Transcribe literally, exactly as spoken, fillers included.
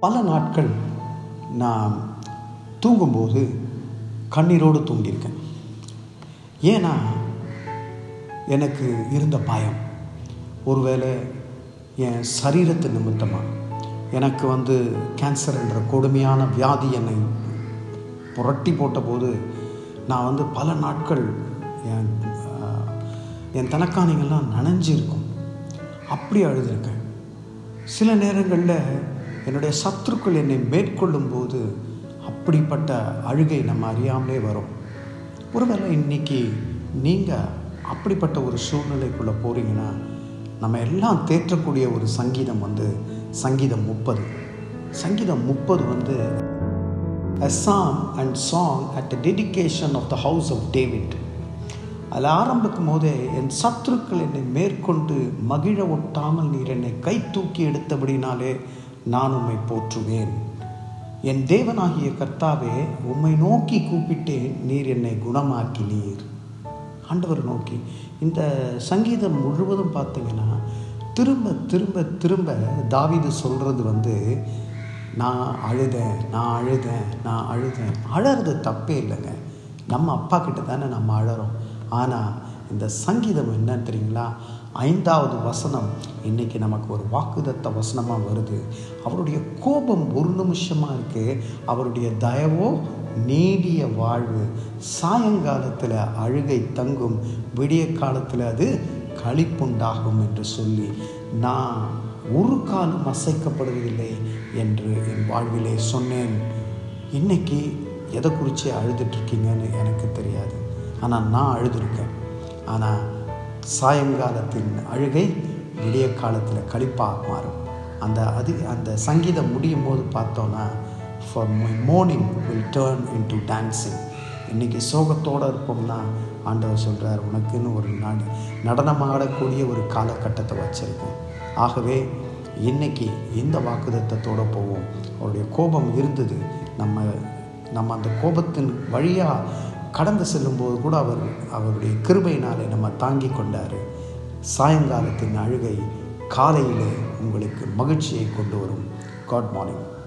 பல நாட்கள் நான் தூங்கும்போது கண்ணீரோடு தூங்கியிருக்கேன். ஏன்னா எனக்கு இருந்த பயம், ஒருவேளை என் சரீரத்து நிமித்தமாக எனக்கு வந்து கேன்சர் என்ற கொடுமையான வியாதி என்னை புரட்டி போட்டபோது நான் வந்து பல நாட்கள் என் என் தனக்காணிகள்லாம் நனைஞ்சிருக்கும். அப்படி அழுதுருக்கேன். சில நேரங்களில் என்னுடைய சத்துருக்கள் என்னை மேற்கொள்ளும் போது அப்படிப்பட்ட அழுகை நம்ம அறியாமலே வரும். ஒருவேளை இன்னைக்கு நீங்கள் அப்படிப்பட்ட ஒரு சூழ்நிலைக்குள்ளே போகிறீங்கன்னா, நம்ம எல்லாம் தேற்றக்கூடிய ஒரு சங்கீதம் வந்து சங்கீதம் முப்பது. சங்கீதம் முப்பது வந்து a psalm and song at the dedication of the house of David. அதில் ஆரம்பிக்கும் போதே, என் சத்துருக்கள் என்னை மேற்கொண்டு மகிழ ஒட்டாமல் நீர் என்னை கை தூக்கி எடுத்தபடினாலே நான் உம்மை போற்றுவேன். என் தேவனாகிய கர்த்தாவே, உம்மை நோக்கி கூப்பிட்டேன், நீர் என்னை குணமாக்கினீர். ஆண்டவர் நோக்கி இந்த சங்கீதம் முழுவதும் பார்த்தீங்கன்னா திரும்ப திரும்ப திரும்ப தாவீது சொல்கிறது வந்து, நான் அழுதேன் நான் அழுதேன் நான் அழுதேன். அழறது தப்பே இல்லைங்க, நம்ம அப்பா கிட்ட தானே நம்ம அழறோம். ஆனால் இந்த சங்கீதம் என்ன தெரியுங்களா, ஐந்தாவது வசனம் இன்றைக்கி நமக்கு ஒரு வாக்குதத்த வசனமாக வருது. அவருடைய கோபம் ஒரு நிமிஷமாக இருக்குது, அவருடைய தயவோ நீடிய வாழ்வு. சாயங்காலத்தில் அழுகை தங்கும், விடிய காலத்தில் அது களிப்புண்டாகும் என்று சொல்லி, நான் ஒரு காலம் அசைக்கப்படுவதில்லை என்று என் வாழ்விலே சொன்னேன். இன்றைக்கி எதை குறித்து அழுதுட்ருக்கீங்கன்னு எனக்கு தெரியாது, ஆனால் நான் அழுதுருக்கேன். ஆனால் சாயங்காலத்தின் அழுகை விடிய காலத்தில் களிப்பாக மாறும். அந்த அது அந்த சங்கீதம் முடியும் போது பார்த்தோன்னா, for my mourning will turn into dancing. இன்றைக்கி சோகத்தோடு இருப்போம்னா ஆண்டவர் சொல்கிறார், உனக்குன்னு ஒரு நட நடனமாடக்கூடிய ஒரு காலகட்டத்தை வச்சுருக்கேன். ஆகவே இன்றைக்கி இந்த வாக்குதத்தத்தோடு போவோம். அவருடைய கோபம் இருந்தது, நம்ம நம்ம அந்த கோபத்தின் வழியாக கடந்து செல்லும்போது கூட அவர் அவருடைய கிருபையினாலே நம்ம தாங்கி கொண்டார். சாயங்காலத்தின் அழுகை காலையிலே உங்களுக்கு மகிழ்ச்சியை கொண்டு வரும். Good morning.